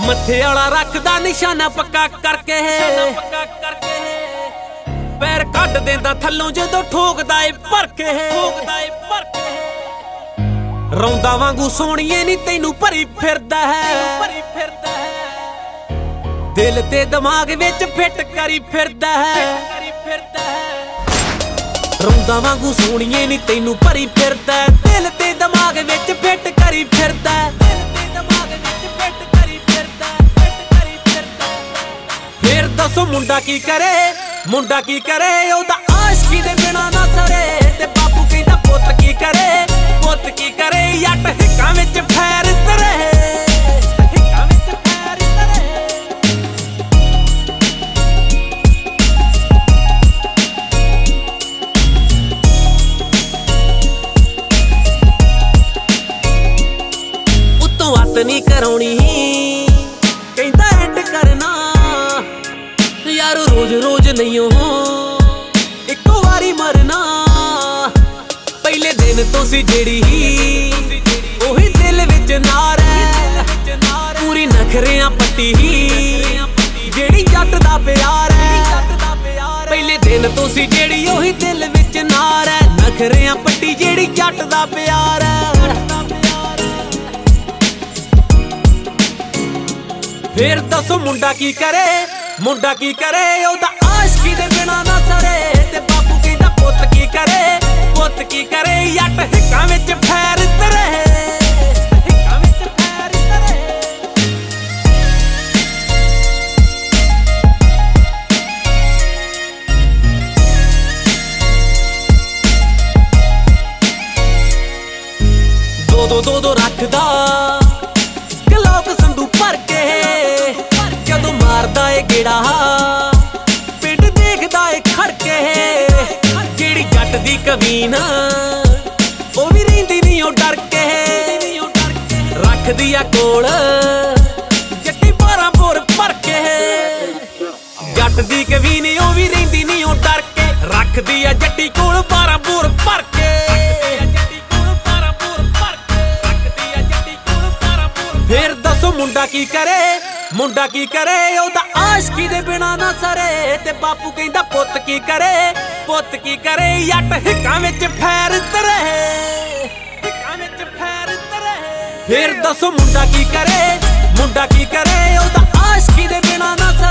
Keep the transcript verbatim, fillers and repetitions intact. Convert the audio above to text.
मथे वाला रखदा निशाना पक्का करके पैर कट देंदा थल्लों जदों ठोकदा ए भरके रौंदा वांगू सोहणीए नी तैनू भरी फिरदा है दिल ते दिमाग विच फिट करी फिरदा है रौंदा वांगू सोहणीए नी तैनू भरी फिरदा दिल ते दिमाग विच फिट करी फिरदा फिर दसो मुंडा की करे मुंडा की करे ओदा आशिकी दे बिना ना सरे ते बापू कहंदा पुੱਤ की करे पुੱਤ की करे जट हिक्कां विच फैर तरे हिक्कां विच फैर तरे उत्तों अत नहीं कराउणी कहंदा एंड करना यारो रोज रोज नहीं हो इको वारी मरना पहले दिन तो सी जेड़ी ओही दिल विच नार है पूरी नखरियां पट्टी जेड़ी जट दा प्यार है पहले दिन तो सी जेड़ी ओही दिल विच नार है नखरियां पट्टी जेड़ी जट दा प्यार है फिर दसो मुंडा की करे मुंडा की करे ओदा आशिकी दे बिना ना सरे ते बापू कहंदा पुੱਤ की करे पुੱਤ की करे जट हिक्कां विच फैर तरे हिक्कां विच फैर तरे दो दो दो दो रखदा गलोक संदू भर के जदों मारदा ए गेड़ा पिंड देखदा ए खड़के जेड़ी जट दी कवीन ओ भी रहिंदी नहीं ओ डर के रखदी आ कोल जट्टी बारां बोर भर के जट दी कवीन ओ भी रहिंदी नहीं ओ डर के रखदी आ जट्टी कोल बारां बोर भर के फिर दसो मुंडा की करे मुंडा की करे ओदा आशिकी दे बिना ना सरे ते बापू कहंदा पुੱਤ की करे पुੱਤ की करे जट हिक्कां विच फैर तरे हिक्कां विच फैर तरे फिर दसो मुंडा की करे मुंडा की करे ओदा आशिकी दे बिना ना